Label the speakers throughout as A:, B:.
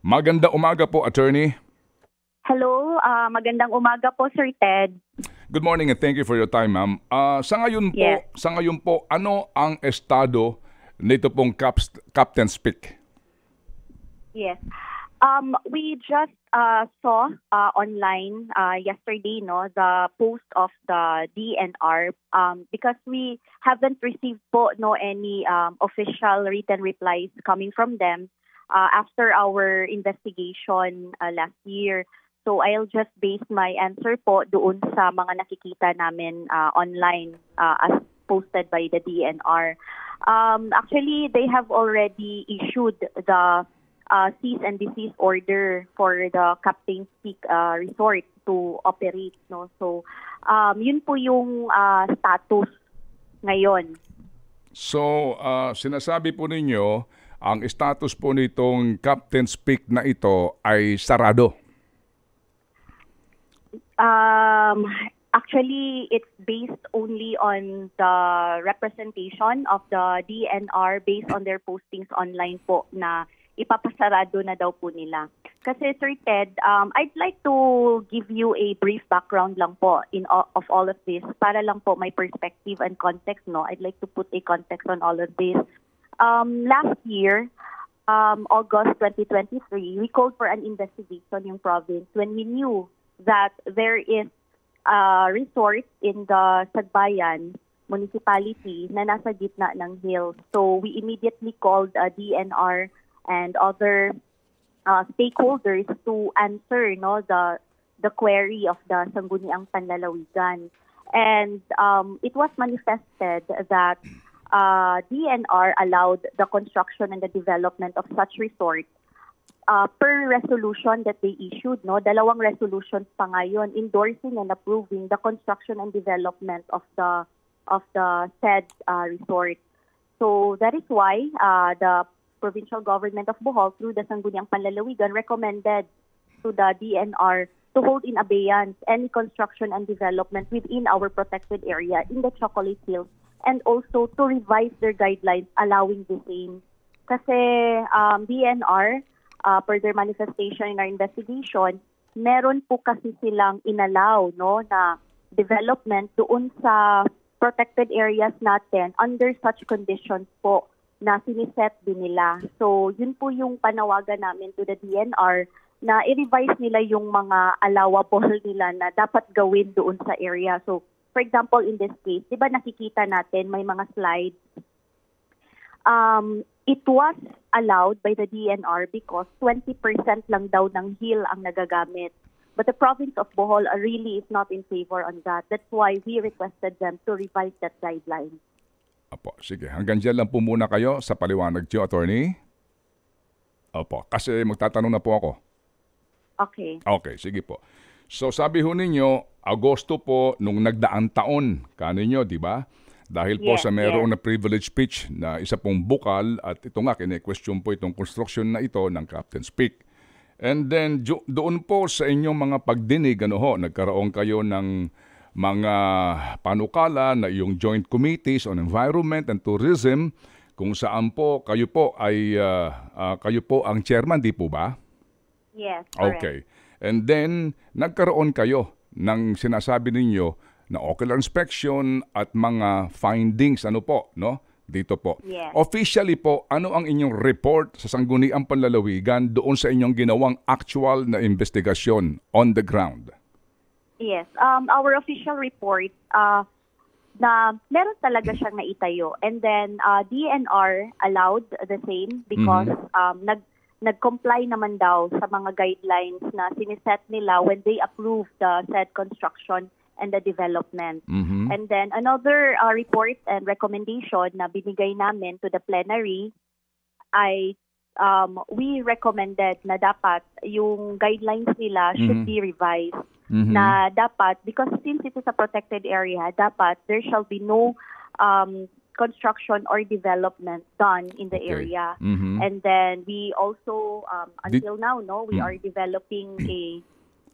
A: Maganda umaga po, attorney.
B: Hello, magandang umaga po, Sir Ted.
A: Good morning and thank you for your time, ma'am.
B: Yes.
A: Sa ngayon po, ano ang estado nito pong Captain's Peak?
B: Yes. We just saw online yesterday, the post of the DNR because we haven't received any official written replies coming from them after our investigation last year. So I'll just base my answer po doon sa mga nakikita namin online as posted by the DNR. Actually, they have already issued the cease and desist order for the Captain's Peak Resort to operate. So yun po yung status ngayon.
A: So, sinasabi po ninyo, ang status po nitong Captain's Peak na ito ay sarado.
B: Actually, it's based only on the representation of the DNR based on their postings online po na ipapasarado na daw po nila. Kasi Sir Ted, I'd like to give you a brief background lang po of all of this para lang po may perspective and context. I'd like to put a context on all of this. Last year, August 2023, we called for an investigation in province when we knew that there is a resort in the Sagbayan municipality na nasa gitna ng hills. So we immediately called DNR and other stakeholders to answer the query of the Sangguniang Panlalawigan. And it was manifested that DNR allowed the construction and the development of such resort per resolution that they issued. Dalawang resolutions pa ngayon endorsing and approving the construction and development of the said resort. So that is why the provincial government of Bohol through the Sangguniang Panlalawigan recommended to the DNR to hold in abeyance any construction and development within our protected area in the Chocolate Hills and also to revise their guidelines allowing the same. Kasi DNR, per their manifestation in our investigation, meron po kasi silang inallow na development doon sa protected areas natin under such conditions po na siniset din nila. So, yun po yung panawagan namin to the DNR na i-revise nila yung mga allowable nila na dapat gawin doon sa area. So, for example, in this case, di ba nakikita natin may mga slides. It was allowed by the DNR because 20% lang daw ng hill ang nagagamit. But the province of Bohol really is not in favor on that. That's why we requested them to revise that guideline.
A: Opo, sige. Hanggang dyan lang po muna kayo sa paliwanag niyo, attorney. Opo, kasi magtatanong na po ako.
B: Okay.
A: Okay, sige po. So sabi ho ninyo, Agosto po nung nagdaang taon, kaninyo, di ba? Dahil po
B: Yes,
A: sa mayroong na privilege speech na isa pong bukal at ito nga, kine-question po itong construction na ito ng Captain's Peak. And then doon po sa inyong mga pagdinig, nagkaroon kayo ng mga panukala na yung Joint Committees on Environment and Tourism kung saan po kayo po ang chairman, di po ba?
B: Yes, correct.
A: Okay. And then nagkaroon kayo ng sinasabi ninyo na ocular inspection at mga findings dito po.
B: Yes.
A: Officially po, ano ang inyong report sa Sangguniang Panlalawigan doon sa inyong ginawang actual na investigasyon on the ground?
B: Yes. Our official report na meron talaga siyang naitayo. And then DNR allowed the same because nag-comply naman daw sa mga guidelines na siniset nila when they approved the said construction and the development. And then another report and recommendation na binigay namin to the plenary ay we recommended na dapat yung guidelines nila should be revised. Na dapat, because since it is a protected area, dapat there shall be no construction or development done in the area. And then we also, until now, we are developing a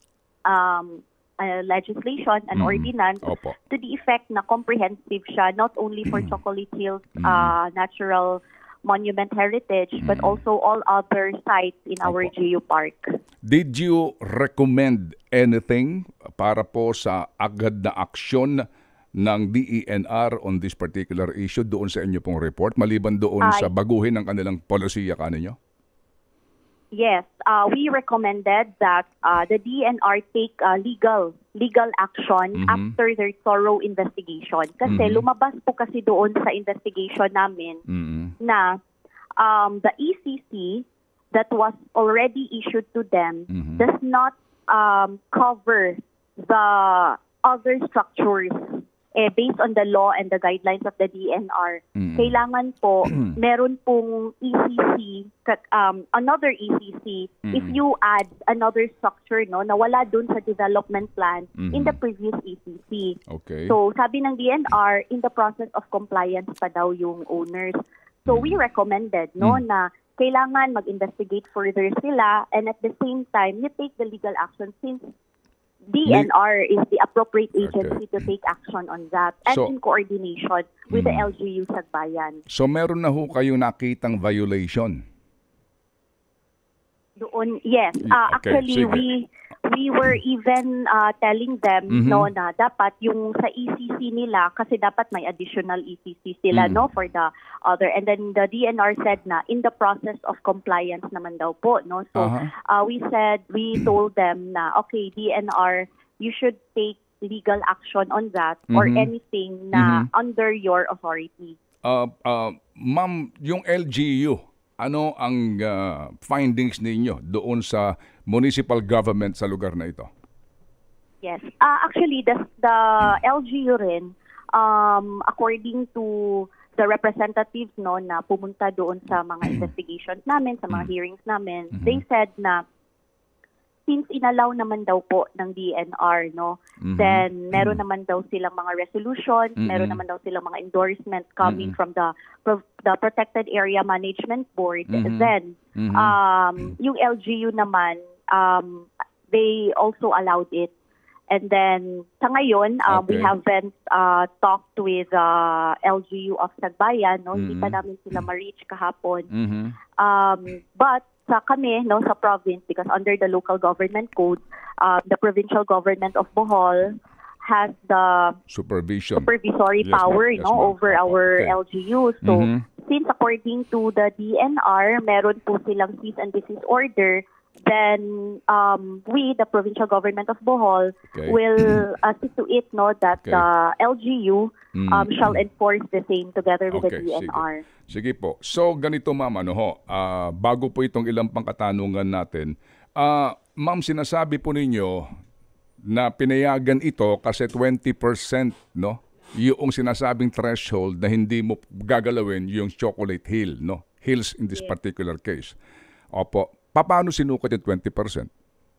B: legislation, an ordinance, to the effect na comprehensive siya, not only for Chocolate Hills natural Monument Heritage, but also all other sites in our
A: Opo.
B: geopark.
A: Did you recommend anything para po sa agad na aksyon ng DENR on this particular issue doon sa inyo pong report, maliban doon sa baguhin ng kanilang polisiya kaninyo?
B: Yes, we recommended that the DNR take legal action after their thorough investigation. Kasi lumabas po kasi doon sa investigation namin na the ECC that was already issued to them does not cover the other structures based on the law and the guidelines of the DNR. Kailangan po, meron pong ECC, another ECC, if you add another structure na wala dun sa development plan in the previous ECC.
A: Okay.
B: So, sabi ng DNR, in the process of compliance pa daw yung owners. So, we recommended na kailangan mag-investigate further sila, and at the same time, you take the legal action since DNR is the appropriate agency to take action on that, and in coordination with the LGU Sagbayan.
A: So meron na ho kayo nakitang violation?
B: Doon, yes.
A: Okay,
B: Actually,
A: sige.
B: we were even telling them na dapat yung sa ECC nila, kasi dapat may additional ECC sila for the other, and then the DNR said na in the process of compliance naman daw po, so we told them na okay, DNR, you should take legal action on that or anything na under your authority.
A: Ma'am, yung LGU, ano ang findings ninyo doon sa municipal government sa lugar na ito?
B: Yes. Actually, the LGU rin, according to the representatives na pumunta doon sa mga investigations namin, sa mga hearings namin, they said na since inalaw naman daw po ng DNR, then meron naman daw silang mga resolutions, meron naman daw silang mga endorsements coming from the Protected Area Management Board. Then, yung LGU naman, they also allowed it. And then, sa ngayon, we haven't talked with LGU of Sagbayan, hindi pa namin sila ma-reach kahapon. But, sa kami, sa province, because under the local government code, the provincial government of Bohol has the supervisory power over our LGU. So, since according to the DNR, meron po silang cease and desist order, then we, the provincial government of Bohol, will see to it that the LGU shall enforce the same together with the DNR.
A: Sige po. So, ganito ma'am, bago po itong ilang pangkatanungan natin, ma'am, sinasabi po ninyo na pinayagan ito kasi 20%, yung sinasabing threshold na hindi mo gagalawin yung Chocolate Hill, Hills in this particular case. Opo. Paano sinukat yung 20%?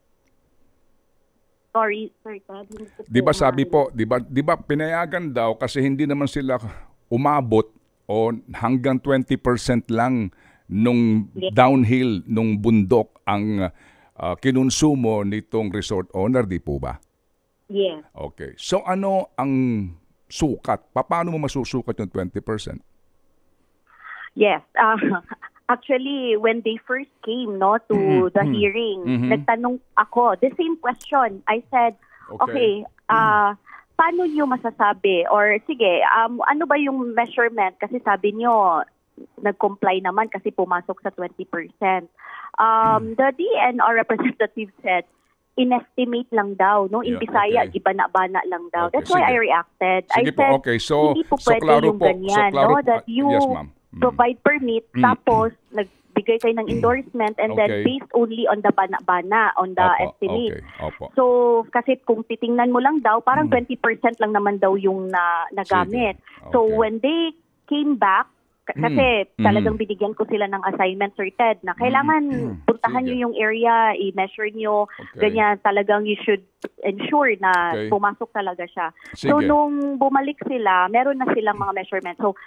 B: Sorry, Ted.
A: Di ba sabi po, di ba pinayagan daw kasi hindi naman sila umabot o hanggang 20% lang nung downhill, nung bundok ang kinonsumo nitong resort owner, di po ba?
B: Yes.
A: Okay. So ano ang sukat? Paano mo masusukat yung 20%?
B: Yes. Actually, when they first came to the hearing, nagtanong ako, the same question. I said, okay, paano nyo masasabi? Or sige, ano ba yung measurement? Kasi sabi nyo, nag-comply naman kasi pumasok sa 20%. The DNR representative said, inestimate lang daw, in Bisaya, ibana-bana lang daw. That's why I reacted.
A: Sige
B: I said,
A: so,
B: hindi po pwede yung ganyan, that you provide permit, tapos nagbigay kayo ng endorsement, and then based only on the bana-bana, on the estimate. So, kasi kung titingnan mo lang daw, parang 20% lang naman daw yung nagamit. So, when they came back, kasi talagang binigyan ko sila ng assignment, Sir Ted, na kailangan puntahan nyo yung area, i-measure nyo, ganyan, talagang you should ensure na pumasok talaga siya. So, nung bumalik sila, meron na silang mga measurement. So,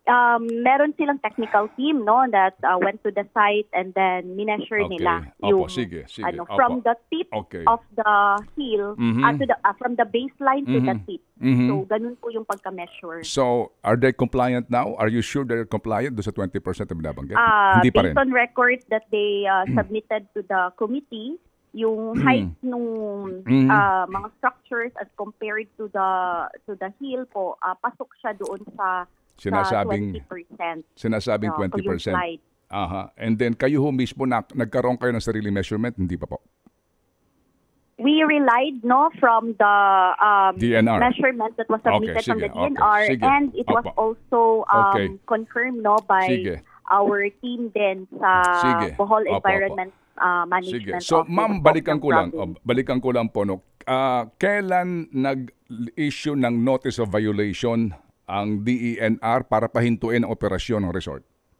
B: meron silang technical team, no, that went to the site and then mineasure nila
A: Opo,
B: yung
A: sige.
B: from the tip of the heel from the baseline to the tip. So ganun po yung pagka-measure.
A: So, are they compliant now? Are you sure they're compliant do sa 20% na binabanggit? Hindi pa rin.
B: Based on records that they submitted to the committee, yung height nung mga structures as compared to the heel po, pasok siya doon sa 20%.
A: Sinasabing 20%. Aha. And then kayo ho mismo nagkaroon kayo ng sarili measurement, hindi pa po?
B: We relied from the
A: DNR
B: measurement that was submitted from the DNR, and it was also confirmed by our team din sa Bohol Environment Management.
A: So ma'am, balikan ko lang po, no. Kailan nag-issue ng notice of violation ang DENR para pahintuin ang operasyon ng resort?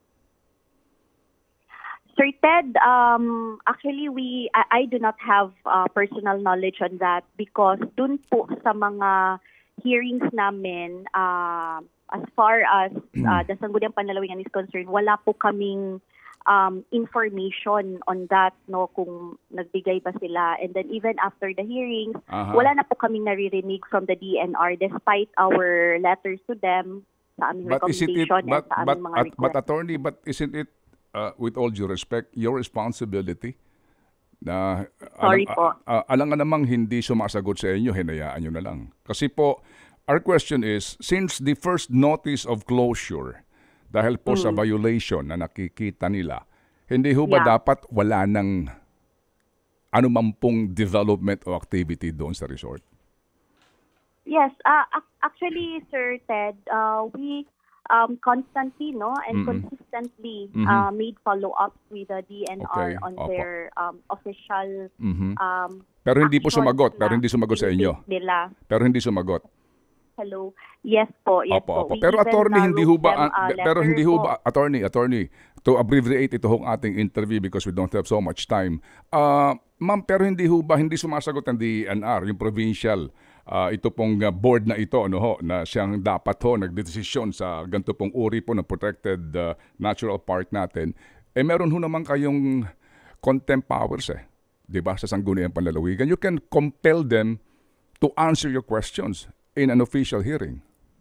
B: Sir Ted, actually I do not have personal knowledge on that because dun po sa mga hearings namin, as far as the Sangguniang Panlalawigan is concerned, wala po kaming information on that, no, kung nagbigay ba sila. And then even after the hearings, wala na po kaming naririnig from the DNR despite our letters to them sa aming recommendation and sa aming mga request.
A: But attorney, isn't it, with all due respect, your responsibility na alangan namang hindi sumasagot sa inyo, hinayaan nyo na lang. Kasi po, our question is, since the first notice of closure, dahil po sa violation na nakikita nila, hindi ho ba dapat wala ng anumang pong development o activity doon sa resort?
B: Yes. Actually, Sir Ted, we constantly and consistently made follow-ups with the DNR on their official
A: pero hindi po sumagot. Pero hindi sumagot sa inyo. Pero hindi sumagot.
B: Hello. Yes po.
A: Pero attorney, hindi ho ba attorney, to abbreviate ito hong ating interview because we don't have so much time. Ma'am, pero hindi ho ba hindi sumasagot ang DNR, yung provincial ito pong board na ito, na siyang dapat nagdesisyon sa ganito pong uri po ng protected natural park natin, meron ho naman kayong contempt powers 'di ba, sa Sangguniang Panlalawigan. You can compel them to answer your questions in an official hearing.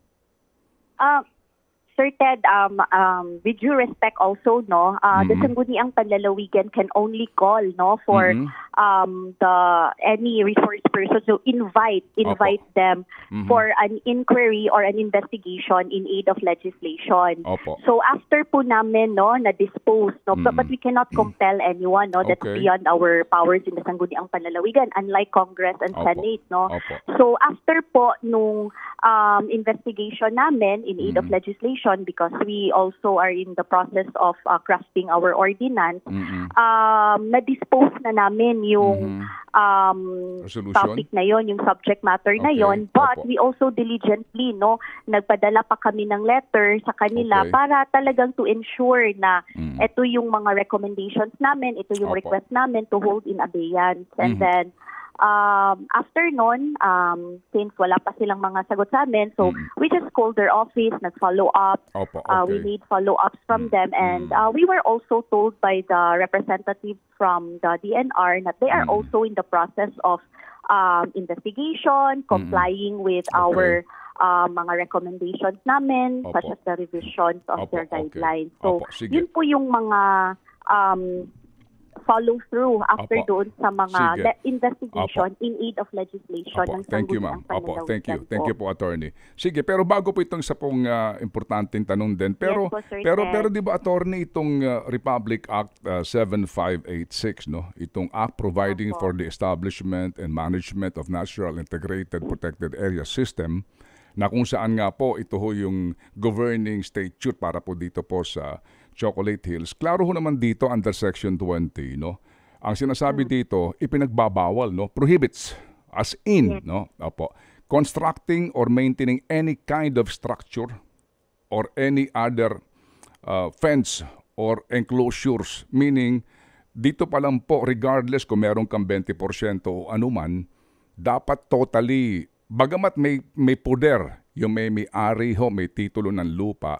B: Sir Ted, with due respect also, the Sangguniang Panlalawigan can only call for any resource person to invite them for an inquiry or an investigation in aid of legislation. So after po namin na-dispose, but we cannot compel anyone, that's beyond our powers in the Sangguniang Panlalawigan, unlike Congress and Senate. So after po nung investigation namin in aid of legislation, because we also are in the process of crafting our ordinance, na-dispose na namin yung topic na yon, yung subject matter na yon, but we also diligently nagpadala pa kami ng letter sa kanila para talagang to ensure na ito yung mga recommendations namin, ito yung request namin to hold in abeyance. And then after nun, since wala pa silang mga sagot sa amin, so we just called their office, nag-follow up. We made follow-ups from them, and we were also told by the representatives from the DNR that they are also in the process of investigation, complying with our mga recommendations namin, such as the revisions of their guidelines. So, yun po yung mga follow through after doon sa mga investigation in aid of legislation ng Sangguniang Panlalawigan.
A: Thank you po, attorney. Sige, pero bago po itong sa pong importanteng tanong din, pero di ba, attorney, itong Republic Act 7586, itong act providing for the establishment and management of natural integrated protected area system, na kung saan nga po ito yung governing statute para po dito po sa Chocolate Hills. Klaro ho naman dito under Section 20, ang sinasabi dito, ipinagbabawal, prohibits, as in, constructing or maintaining any kind of structure or any other fence or enclosures. Meaning, dito pa lang po, regardless kung meron kang 20% o anuman, dapat totally, bagamat may poder, yung may ari may titulo ng lupa,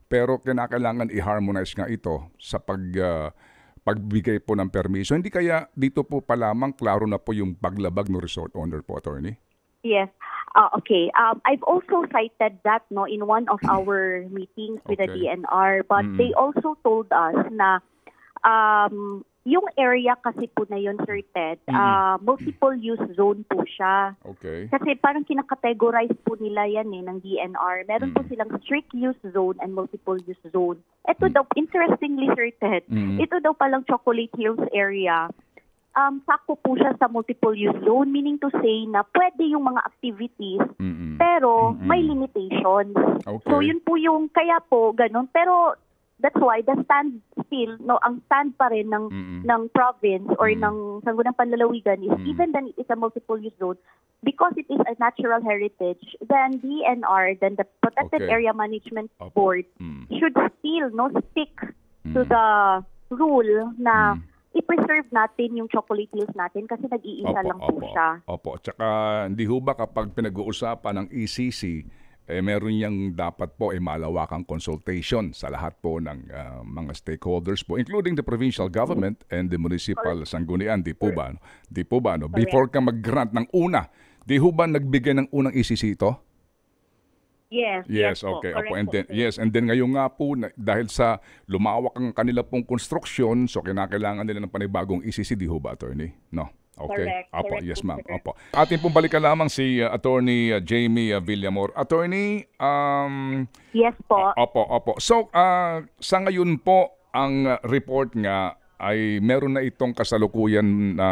A: pero kinakailangan i-harmonize nga ito sa pagbigay po ng permiso. Hindi kaya dito po pa lamang klaro na po yung paglabag ng resort owner po, attorney?
B: Yes. Okay. I've also cited that in one of our meetings with the
A: Okay.
B: DNR, but they also told us na yung area kasi po na yun, Sir Ted, multiple use zone po siya.
A: Okay.
B: Kasi parang kinakategorize po nila yan ng DNR. Meron po silang strict use zone and multiple use zone. Ito daw, interestingly, Sir Ted, ito daw palang Chocolate Hills area, sakto po siya sa multiple use zone, meaning to say na pwede yung mga activities, pero may limitations.
A: Okay.
B: So yun po yung, kaya po, ganun. Pero that's why the stand still, ang stand pa rin ng province or ng Sangguniang Panlalawigan is even then it is a multiple use zone, because it is a natural heritage, then DNR, then the Protected
A: Okay.
B: Area Management Board should still stick to the rule na i-preserve natin yung Chocolate Hills natin kasi nag-iisa lang po siya.
A: Opo. Tsaka hindi ho ba kapag pinag-uusapan ng ECC, meron niyang dapat po malawakang consultation sa lahat po ng mga stakeholders po, including the provincial government and the municipal sanggunian. Di po ba? Di po ba? No? Before ka mag-grant ng una, di ho ba nagbigay ng unang ECC ito?
B: Yes po,
A: Okay.
B: correct
A: Opo, and
B: po,
A: then,
B: sir.
A: yes, and then ngayon nga po, dahil sa lumawak ang kanila pong construction, so kinakailangan nila ng panibagong ECC, di ho ba, attorney? No? Okay.
B: Correct.
A: Opo,
B: Correct
A: yes
B: po,
A: ma'am.
B: sir.
A: Opo. Atin pong balikan lamang si Attorney Jamie Villamor. Attorney,
B: Yes po.
A: opo. So, sa ngayon po, ang report nga ay meron na itong kasalukuyan na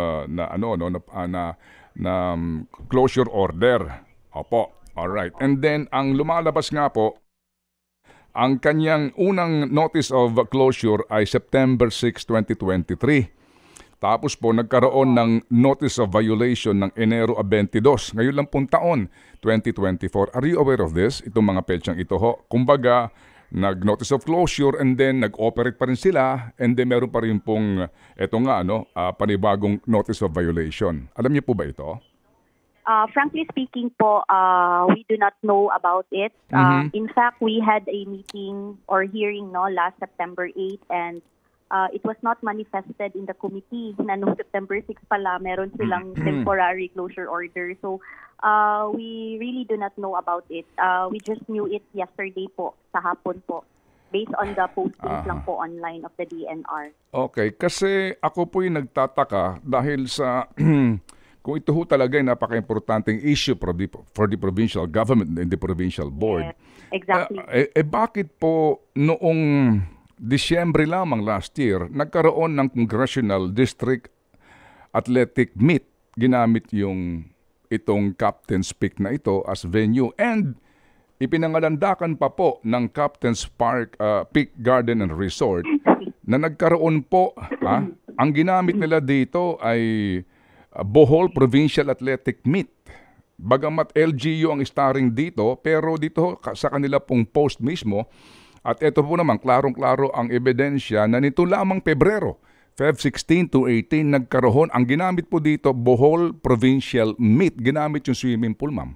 A: closure order. Opo. All right. And then ang lumalabas nga po, ang kanyang unang notice of closure ay September 6, 2023. Tapos po nagkaroon ng notice of violation ng Enero 22. Ngayon lang pong taon, 2024. Are you aware of this? Itong mga petsang ito ho. Kumbaga, nag-notice of closure and then nag-operate pa rin sila and then meron pa rin pong panibagong notice of violation. Alam niyo po ba ito?
B: Frankly speaking po, we do not know about it. In fact, we had a meeting or hearing last September 8 and it was not manifested in the committee na noong September 6 pala meron silang temporary closure order. So we really do not know about it. We just knew it yesterday po, sa hapon po, based on the postings lang po online of the DNR.
A: Okay, kasi ako po yung nagtataka dahil sa kung ito ho talaga ay napaka-importanting issue for the provincial government and the provincial board.
B: Yes, exactly.
A: Bakit po noong Disyembre lamang last year, nagkaroon ng Congressional District Athletic Meet, ginamit itong Captain's Peak na ito as venue and ipinangalandakan pa po ng Captain's Peak Garden and Resort na nagkaroon po, ang ginamit nila dito ay Bohol Provincial Athletic Meet. Bagamat LGU ang starring dito, pero dito sa kanila pong post mismo, at ito po naman, klarong-klaro ang ebidensya na nito lamang Pebrero, Feb 16 to 18, nagkaroon. Ang ginamit po dito, Bohol Provincial Meet. Ginamit yung swimming pool, ma'am.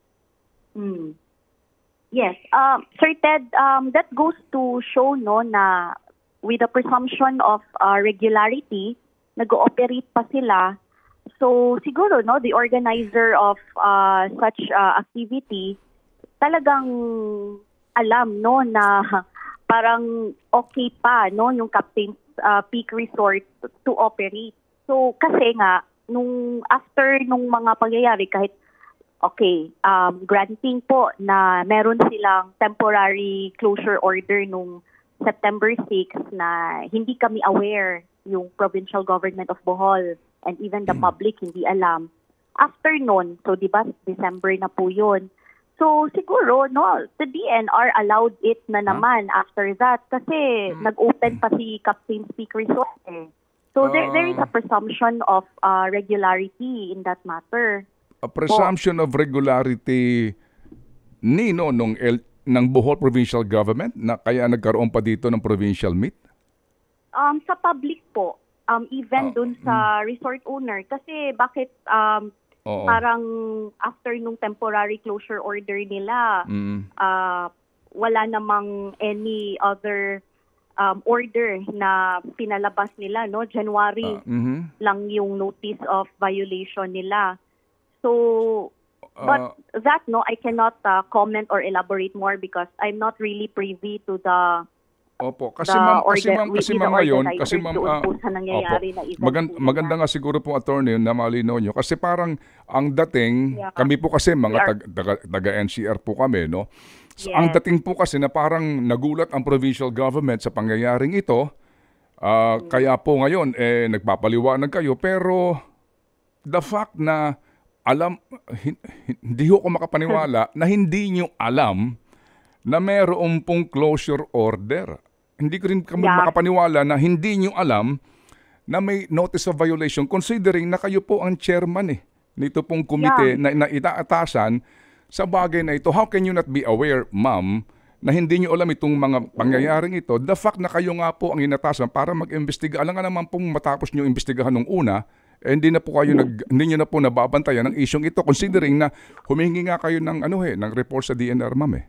B: Yes. Sir Ted, that goes to show na with the presumption of regularity, nag-ooperate pa sila. So siguro the organizer of such activity talagang alam na parang okay pa yung Captain's Peak Resort to operate. So kasi nga after nung mga pangyayari, kahit granting po na meron silang temporary closure order nung September 6 na hindi kami aware, yung provincial government of Bohol and even the public hindi alam. After nun, so di ba December na po yun. So siguro the DNR allowed it na naman after that kasi nag-open pa si Captain's Peak Resort. So there is a presumption of regularity in that matter.
A: A presumption of regularity ng Bohol Provincial Government na kaya nagkaroon pa dito ng provincial meet?
B: Sa public po, even dun sa resort owner. Kasi bakit parang after nung temporary closure order nila, wala namang any other order na pinalabas nila, no? January lang yung notice of violation nila. So, but that, no, I cannot comment or elaborate more because I'm not really privy to the
A: Opo, kasi ma'am ngayon, kasi ma'am,
B: sa nangyayari na event
A: maganda nga siguro po attorney na malinaw nyo kasi parang ang dating, kami po kasi mga taga-NCR po kami, no? So, ang dating po kasi na parang nagulat ang provincial government sa pangyayaring ito, kaya po ngayon nagpapaliwanag kayo pero the fact na hindi ko makapaniwala na hindi nyo alam na mayroon pong closure order. Hindi ko rin makapaniwala na hindi nyo alam na may notice of violation considering na kayo po ang chairman nito pong komite na itaatasan sa bagay na ito. How can you not be aware, ma'am, na hindi nyo alam itong mga pangyayaring ito? The fact na kayo nga po ang inatasan para mag-imbestiga. Alam nga naman pong matapos nyo imbestigahan nung una, hindi na po kayo hindi nyo na po nababantayan ng isyong ito considering na humingi nga kayo ng ng report sa DNR, ma'am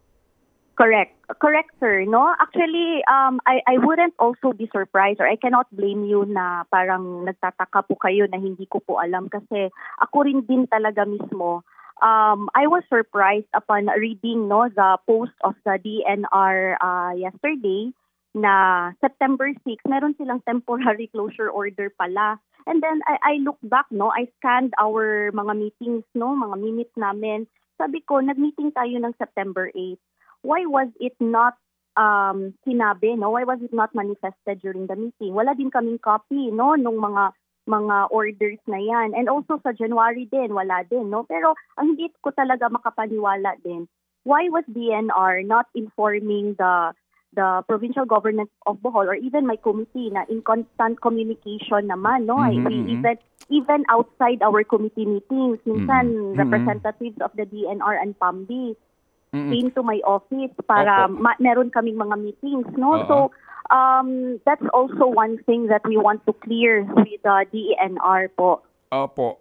B: Correct, sir. No, actually, I wouldn't also be surprised or I cannot blame you na parang nagtataka po kayo na hindi ko po alam kasi ako rin din talaga mismo. I was surprised upon reading the post of the DNR yesterday na September 6, meron silang temporary closure order pala. And then I looked back, I scanned our mga meetings, mga minutes namin. Sabi ko, nag-meeting tayo ng September 8. Why was it not sinabi, Why was it not manifested during the meeting? Wala din kaming copy, nung mga orders na yan. And also sa January din, wala din, Pero ang hindi ko talaga makapaniwala din, why was DNR not informing the provincial government of Bohol or even my committee na in constant communication naman, even outside our committee meetings, minsan representatives of the DNR and PAMB came to my office para meron kaming mga meetings, So that's also one thing that we want to clear with the DENR po.
A: Opo.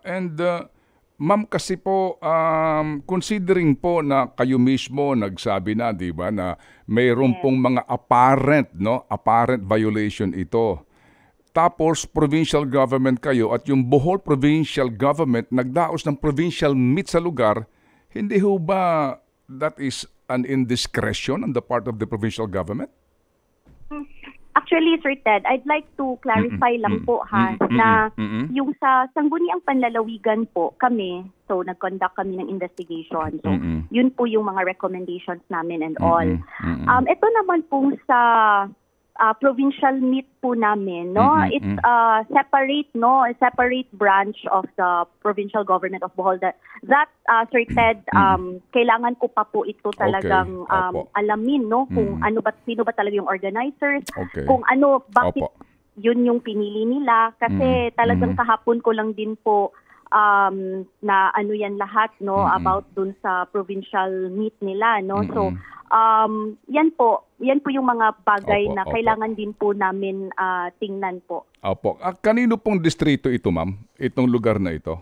A: Ma'am, kasi po considering po na kayo mismo nagsabi na, 'di ba, na mayroon pong mga apparent violation ito. Tapos provincial government kayo at yung Bohol provincial government nagdaos ng provincial meet sa lugar, hindi ho ba that is an indiscretion on the part of the provincial government?
B: Actually, Sir Ted, I'd like to clarify lang po na yung sa Sangguniang Panlalawigan po kami, so nag-conduct kami ng investigation. So yun po yung mga recommendations namin and all. Ito naman po sa provincial meet po namin, it's a separate branch of the provincial government of Bohol that Sir Ted, kailangan ko pa po ito talagang alamin, kung sino ba talaga yung organizers, kung bakit yun yung pinili nila kasi talagang kahapon ko lang din po na yan lahat about dun sa provincial meet nila, So yan po yung mga bagay na kailangan din po namin tingnan po.
A: Opo. Kanino pong distrito ito, ma'am? Itong lugar na ito?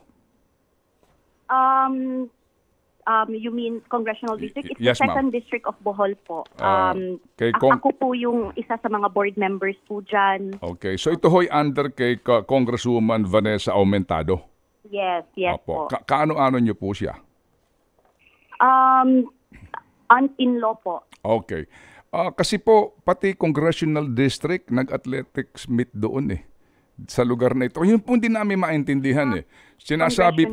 B: You mean congressional district? It's
A: Yes,
B: the second district of Bohol po. Ako po yung isa sa mga board members po dyan.
A: Okay. So ito ho'y under kay Congresswoman Vanessa Aumentado?
B: Yes
A: Opo.
B: po.
A: Kaano-ano niyo po siya?
B: Aunt-in-law po.
A: Okay. Kasi po, pati congressional district, nag-athletics meet doon sa lugar na ito. Yun po hindi namin maintindihan Sinasabi,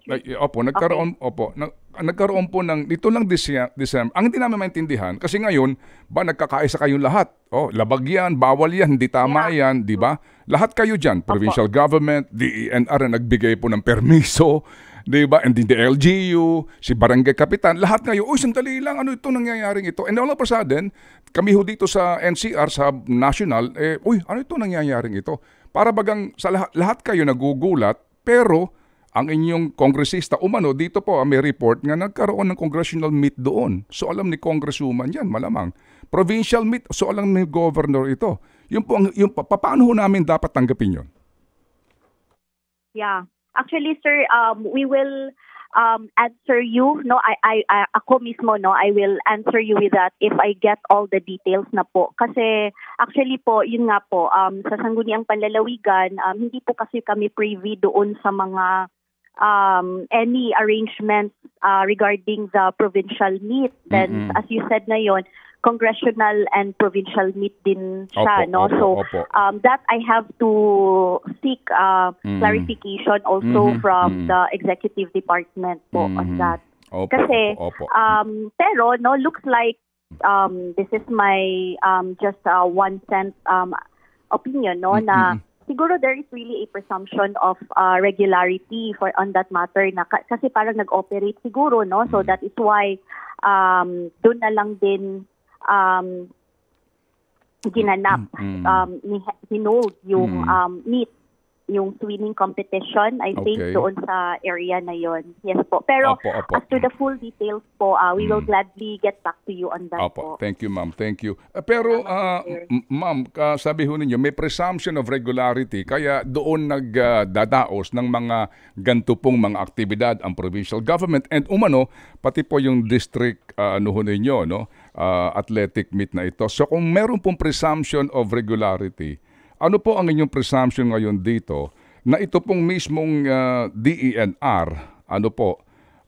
A: nagkaroon po ng, dito lang December, ang hindi namin maintindihan, kasi ngayon, nagkakaisa kayong lahat. Labag yan, bawal yan, hindi tama yan, di ba? Lahat kayo dyan, provincial government, DENR na nagbigay po ng permiso, di ba? And then the LGU, si Barangay Kapitan, lahat kayo, sandali lang, ano ito nangyayaring ito? And all of a sudden, kami ho dito sa NCR, sa National, ano ito nangyayaring ito? Para bagang sa lahat kayo nagugulat, pero ang inyong kongresista dito po may report nga nagkaroon ng congressional meet doon. So alam ni Congresswoman yan, malamang. Provincial meet, so alam ni Governor ito. Paano ho namin dapat tanggapin yun?
B: Yeah. Actually, sir, we will answer you. No, ako mismo, no, I will answer you with that if I get all the details na po. Kasi actually po, yun nga po, sa Sangguniang Panlalawigan, hindi po kasi kami privy doon sa mga any arrangements regarding the provincial meet. Then, as you said na yon, congressional and provincial meet din siya, no? So, that I have to seek clarification also from the executive department po on that. Kasi, pero, no, looks like this is my just 1 cent opinion, no, na siguro there is really a presumption of regularity for on that matter na kasi parang nag-operate siguro, no? So that is why doon na lang din ginanap, hinold yung meet, yung swimming competition, I think, doon sa area na yon. Yes po. Pero as to the full details po, we will gladly get back to you on that po.
A: Thank you, ma'am. Thank you. Pero, ma'am, sabi ho ninyo, may presumption of regularity, kaya doon nagdadaos ng mga ganito pong mga aktibidad ang provincial government and umano, pati po yung district ano ho ninyo, no? Athletic meet na ito. So kung meron pong presumption of regularity, ano po ang inyong presumption ngayon dito na ito pong mismong DENR, ano po,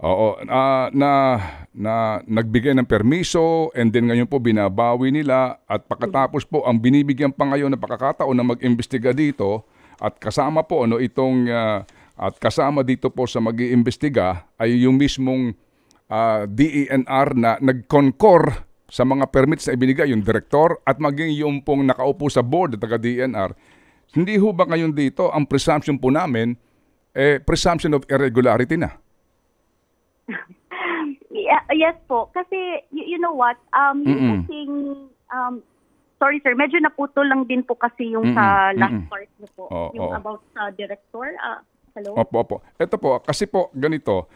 A: na nagbigay ng permiso and then ngayon po binabawi nila at pagkatapos po ang binibigyan pa ngayon na pagkakataon na mag-imbestiga dito at kasama po ano itong at kasama dito po sa mag-iimbestiga ay yung mismong DENR na nag-concur sa mga permits na ibinigay, yung director at maging yung pong nakaupo sa board at taga-DNR. Hindi ho ba ngayon dito, ang presumption po namin, presumption of irregularity na?
B: Yes po. Kasi, you know what, yung kasing, sorry sir, medyo naputol lang din po kasi yung sa last part niyo po. Yung about sa director. Hello?
A: Opo. Ito po, kasi po ganito,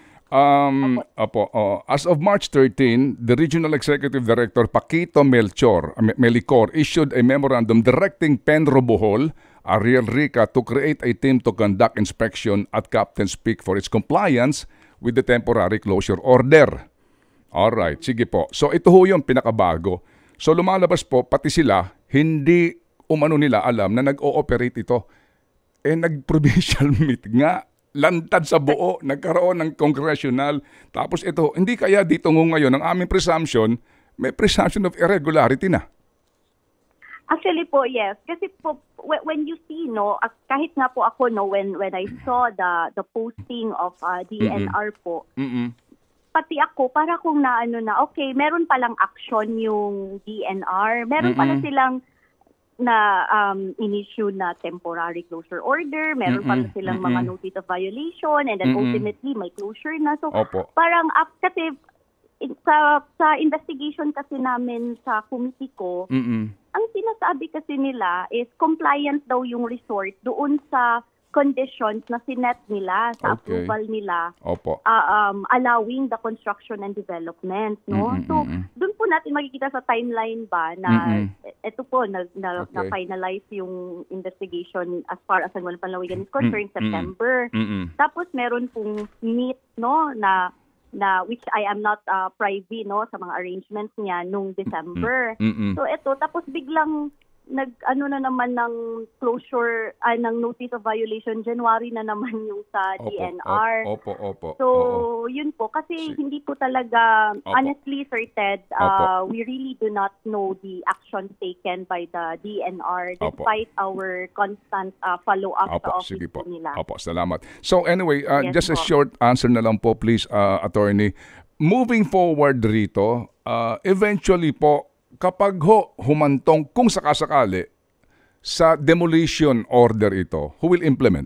A: as of March 13, the Regional Executive Director Paquito Melicor issued a memorandum directing Penro Bohol, Ariel Rica to create a team to conduct inspection at Captain's Peak for its compliance with the temporary closure order. Alright, sige po. So ito ho yung pinakabago. So lumalabas po, pati sila, hindi umano nila alam na nag-ooperate ito. Nag-provincial meet nga. Lantad sa buo, nagkaroon ng congressional. Tapos ito, hindi kaya dito ngayon ang aming presumption, may presumption of irregularity na.
B: Actually po, yes. Kasi po, when you see, no, kahit nga po ako, no, when I saw the posting of DNR po, pati ako, para kung naano na, okay, meron palang action yung DNR, meron pala silang na in-issue na temporary closure order, meron pa silang mga notice of violation, and then ultimately may closure na. So parang kasi sa investigation kasi namin sa committee ko, ang sinasabi kasi nila is compliant daw yung resort doon sa conditions na sinet nila sa approval nila, allowing the construction and development, no? So doon po natin makikita sa timeline ba na ito po na-finalize yung investigation as far as Sangguniang Panlalawigan is concerned September. Tapos meron pong meet, no, na which I am not privy, no, sa mga arrangements niya nung December. So ito, tapos biglang nag-ano na naman ng closure, ng notice of violation, January na naman yung sa DNR. So, yun po. Kasi hindi po talaga, honestly, Sir Ted, we really do not know the actions taken by the DNR despite our constant follow-up sa office po nila.
A: Salamat. So anyway, just a short answer na lang po, please, Attorney. Moving forward rito, eventually po, kapag humantong kung sakasakali sa demolition order ito, who will implement?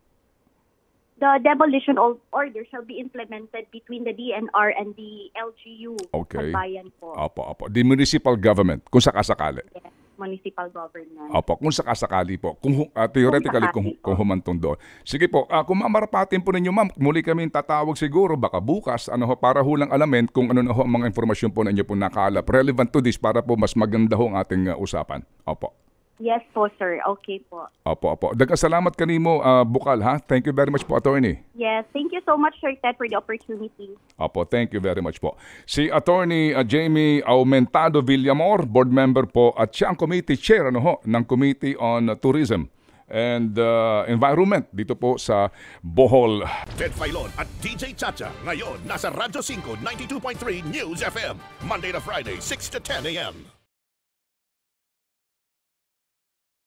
B: The demolition order shall be implemented between the DNR and the LGU.
A: Okay.
B: Bayan po.
A: The municipal government, kung sakasakali.
B: Yes, municipal government.
A: Kung sakasakali po. Theoretically, kung humantong doon. Sige po, kung mamarapatin po ninyo, ma'am, muli kami tatawag siguro, baka bukas, para hulang alamin kung ano na ho ang mga informasyon po na inyo po nakalap relevant to this para po mas maganda ho ang ating usapan.
B: Yes po, sir. Okay po.
A: Opo. Daghang salamat kanimo, Bukal, ha? Thank you very much po, Attorney.
B: Yes, thank you so much, Sir Ted, for the opportunity.
A: Opo, thank you very much po. Si Attorney Jamie Aumentado Villamor, board member po at siya ang committee chair ng Committee on Tourism and Environment dito po sa Bohol.
C: Ted Filon at DJ Chacha. Ngayon, nasa Radyo 5, 92.3 News FM. Monday to Friday, 6 to 10 a.m.